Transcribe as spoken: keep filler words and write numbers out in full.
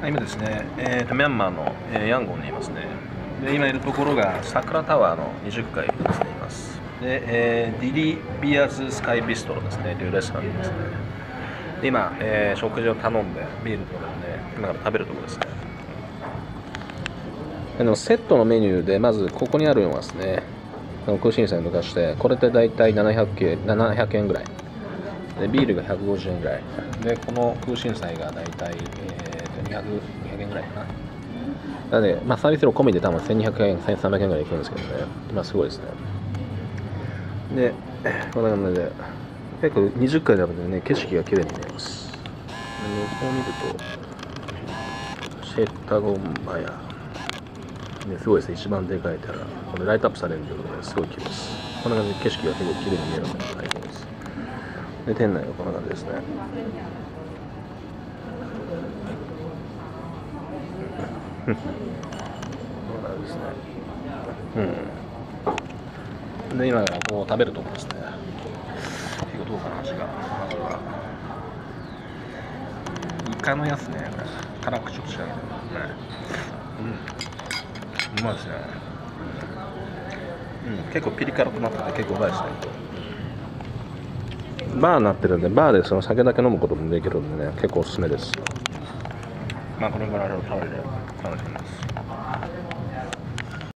今ですね、えーと、ミャンマーの、えーヤンゴンにいますね。で、今いるところが桜タワーのにじゅっかいですね、います。で、えーディリビアズスカイビストロですね、というレストランですね。で、今、えー食事を頼んで、ビールとかでね、今から食べるところですね。あのセットのメニューで、まずここにあるのはですね、空心菜とかして、これで大体ななひゃくえん、ななひゃくえんぐらい。で、ビールがひゃくごじゅうえんぐらい。で、この空心菜が大体、えー、とにひゃくえんぐらいかな。なので、まあ、サービス料込みで多分せんにひゃくえん、せんさんびゃくえんぐらいいくんですけどね。まあ、すごいですね。で、こんな感じで、結構にじゅっかい食べてね、景色が綺麗に見えます。で、こう見ると、シェッタゴンマヤ。ね、すごいですね、一番でかい寺。これライトアップされるということですごい綺麗です。こんな感じで景色が結構綺麗に見えるので最高です。で、店内はこんな感じですね。こんな感じですね。うん。で、今からこう食べるところですね。結構どうかな、味が。まずは。イカのやつね、これ。辛くちょっと違うけどね。うん。うまいですね。うん、結構ピリ辛となってて結構うまいですね。バーになってるんで、バーでその酒だけ飲むこともできるんでね、結構おすすめです。まあこれから食べて楽しみます。